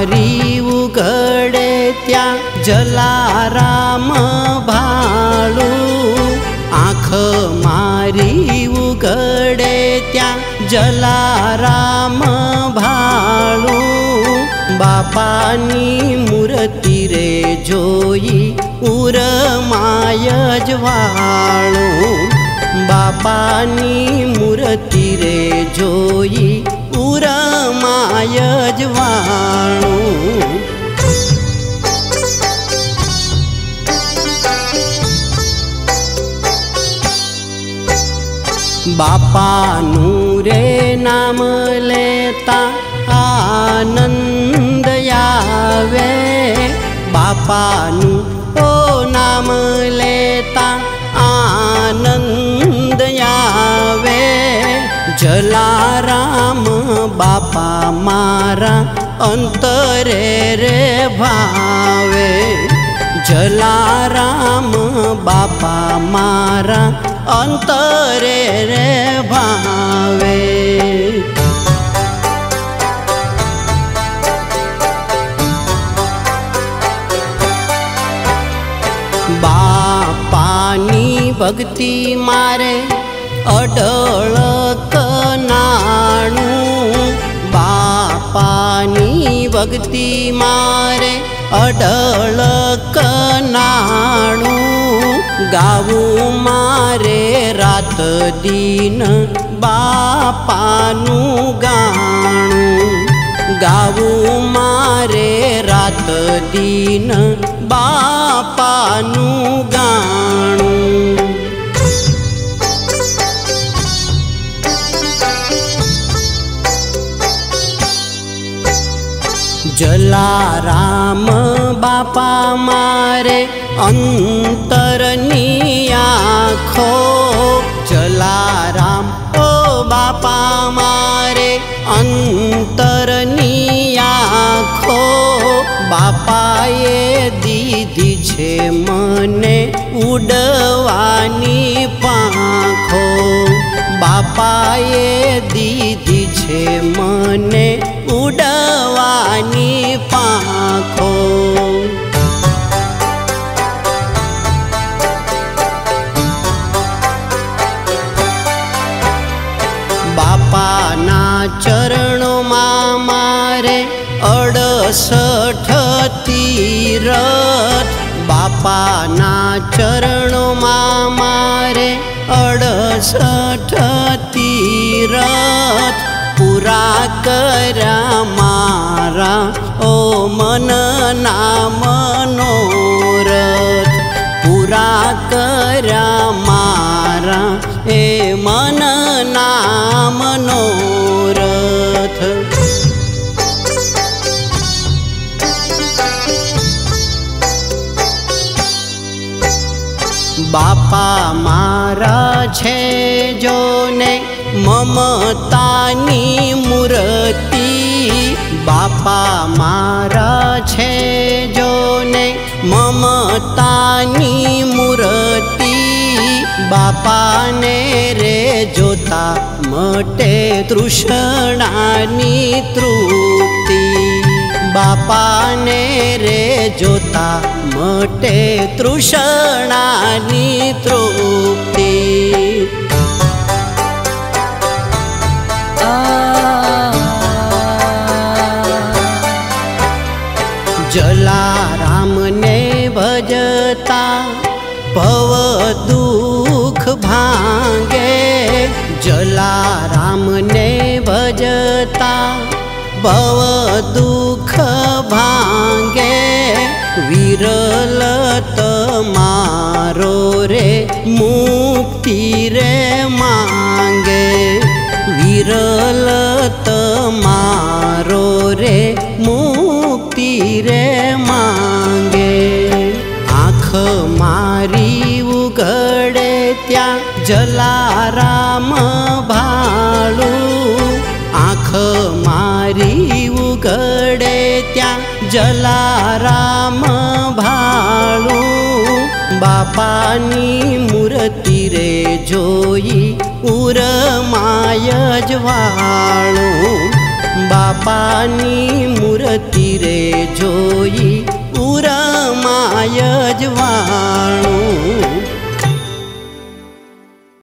मारी उघडे त्या जलाराम भाळू, आँख मारी उघडे त्या जलाराम भाळू। बापानी मूर्ति रे जोई उरमाय ज्वाळू, बापानी मूर्ति रे जोई उरमाय ज्वाळू। बापानु रे नाम लेता आनंद यावे, बापानु ओ नाम लेता आनंद यावे। जलाराम बापा मारा अंतरे रे भावे, जलाराम बापा मारा अंतरे रे भावे। बापानी भक्ति मारे अडळक नाणू, बापानी भक्ति मारे अडळक नाणू। गावू मारे रात दिन बापानु गाणू, गावू मारे रात दिन बापानु गाणू। जलाराम बापा मारे अंतरनी आँखो, जलाराम ओ बापा मारे अंतरनी आँखो। बापाए दीधी छे मने उडवानी पाखो, बापाए दीधी छे मने उडवानी पाखो। बापाना चरणों में मारे 68 तीरथ, बापाना चरणों में मारे 68 तीरथ। पूरा करा मारा ओ मन ना मनोरथ, पूरा करा मारा ए मन ना मनोरथ। बापा मारा छे जोने ममतानी मूर्ति, बापा मारा छे जोने ममतानी मूर्ति। बापा ने रे जोता मटे तृष्णानी तृप्ति, बापा ने रे जोता मटे तृष्णानी तृप्ति। जलाराम ने भजता भव दुख भांगे, जलाराम ने भजता भव दुख भांगे। विरल तमारो रे मुक्ति रे मांगे, विरल तमारो रे मुक्ति रे मांगे। आँख मारी उघडे त्या जलाराम भाळू, आँख मारी उघडे त्या जलाराम भाळू। बापानी मूर्ति रे जोई उरमाय ज्वाळू, बापानी मूर्ति रे जोई उरमाय ज वाणु।